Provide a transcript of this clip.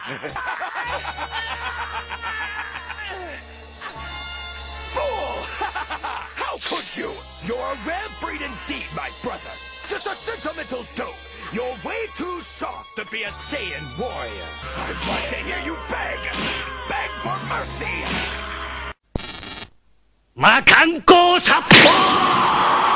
Fool! How could you? You're a rare breed indeed, my brother. Just a sentimental dope. You're way too soft to be a Saiyan warrior. I want to hear you beg. Beg for mercy. 魔漢光殺法